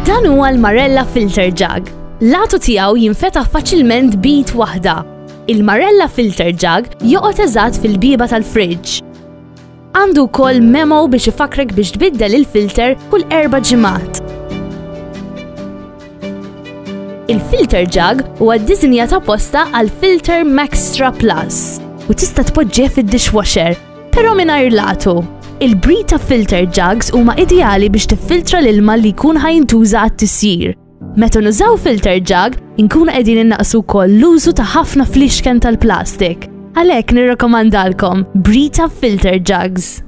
Dan huwa l-Marella Filter Jug. L-latu tiegħu jinfetaħ faċilment b'id waħda. Il-Marella Filter Jug joqgħod eżatt fil-bieba tal-friġġ. Għandu wkoll memo biex ifakrek biex tbiddel il-filter kull 4 ġimgħat. Il-Filter Jug huwa ddiżinjat apposta għal Filter Maxtra Plus u tista' tpoġġih fid-dishwasher, però mingħajr latu. Il-breed ta' filter jugs huma ideali biex tiffiltra l-ilma li jkun ħajntuża għat-tisjir. Meta nużaw filter jug, inkunu qegħdin innaqsu wkoll l-użu ta' ħafna fliexken tal-plastik. Għalhekk nirrakkomandalkom breed ta' filter jugs.